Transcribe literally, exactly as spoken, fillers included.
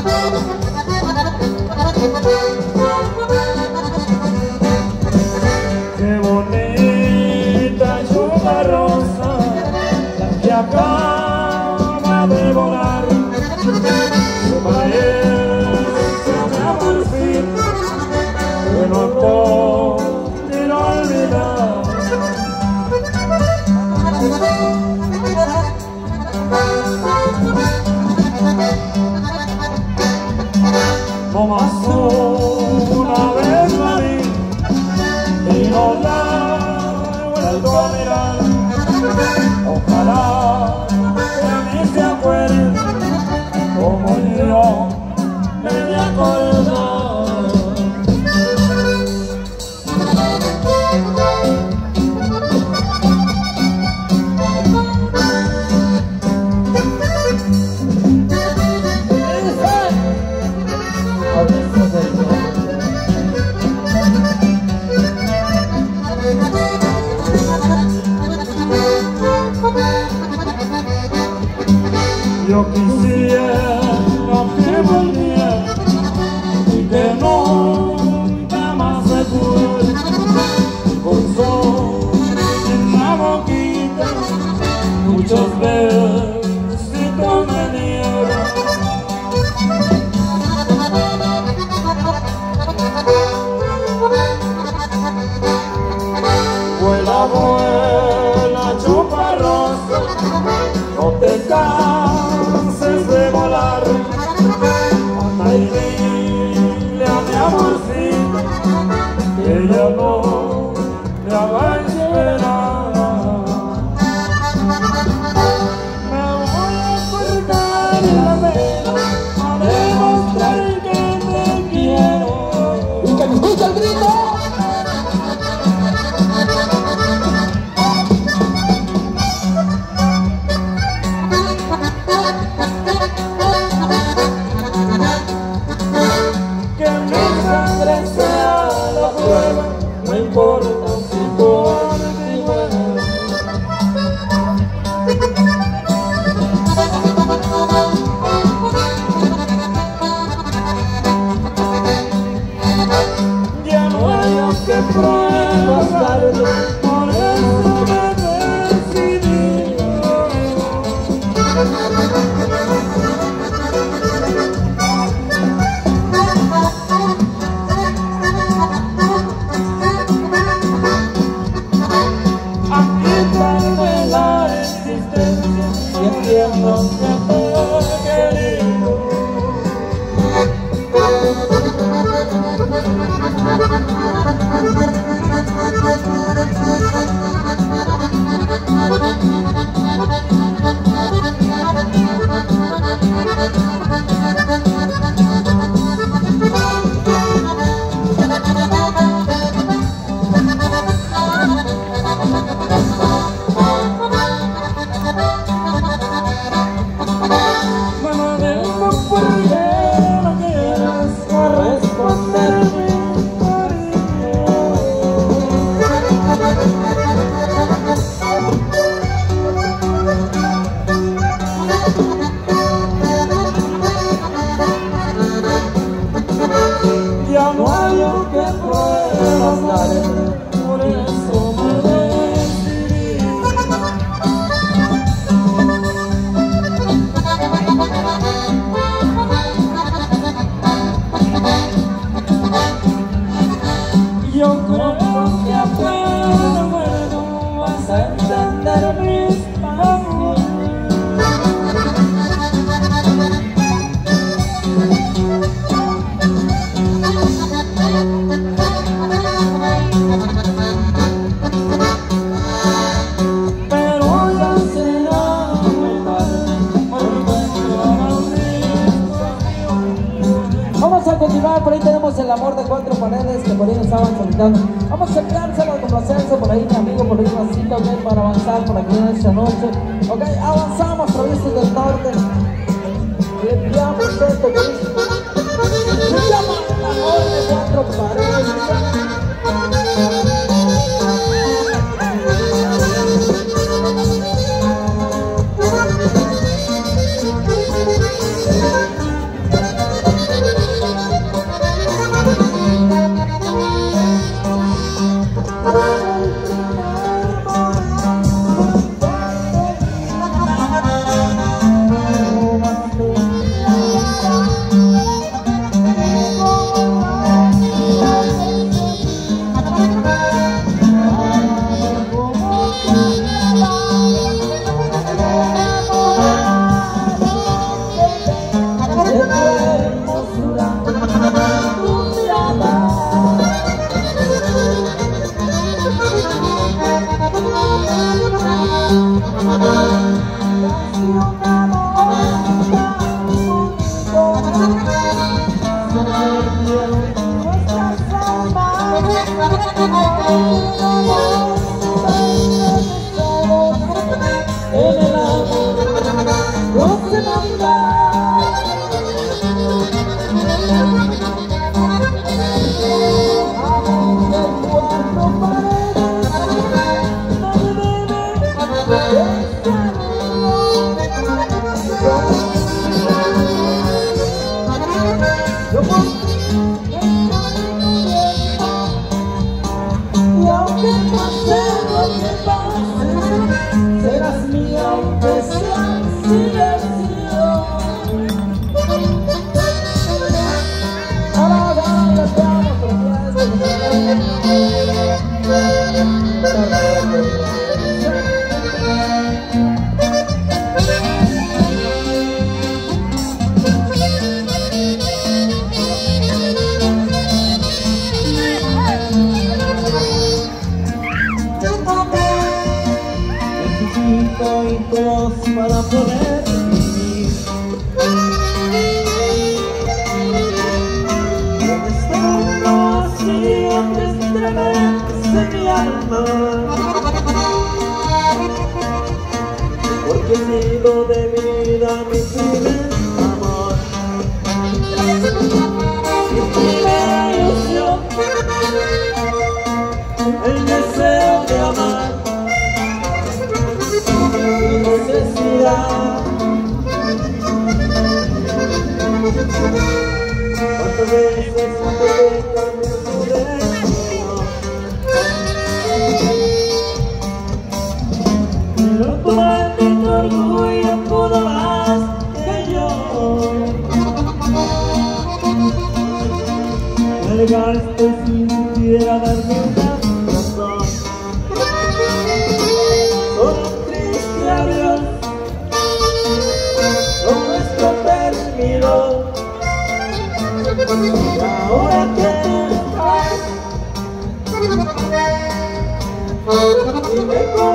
Qué bonita chupa rosa, la que acaba de volar. Se parece a mi amorcito, que no quiero olvidar. Nomás una vez la vi y no la he vuelto a mirar. Ojalá que ni se acuerde como yo me de acordar. Yo quisiera que volviera y que nunca más se pude, con sol en la boquita muchos besitos me dieron. Vuela, vuela, chupa rosa, no te canses de volar. Anda y dile a mi amorcito que ya no me haga esperar. Me voy a cortar la vela a demostrar que te quiero. ¡Y que me escucha el grito! Que mi sangre sea la prueba, no importa si por ti muero. Ya no hay que pruebas darle, por eso me decidí. De la existencia y entiendo que te he querido. Ya no hay lo que puedas dar, por eso me decidí. Yo creo que apenas puedo vas a entender mis pasos. Por ahí tenemos el amor de cuatro paredes que por ahí nos estaban solicitando. Vamos a enviárselo a complacerse por ahí, mi amigo, por ahí una cita, ok, para avanzar por aquí en esta noche. Ok, avanzamos, provincias del norte. Le enviamos esto que se llama el amor de cuatro paredes. amar, porque he sido de vida mi primer amor, mi primera ilusión, el deseo de amar, mi necesidad. Cuántas veces te cambié tu destino, pero tu maldito orgullo pudo más que yo. Me alegaste sin siquiera darme una razón, solo un triste adiós, todo esto terminó. Y ahora que estás, dime cómo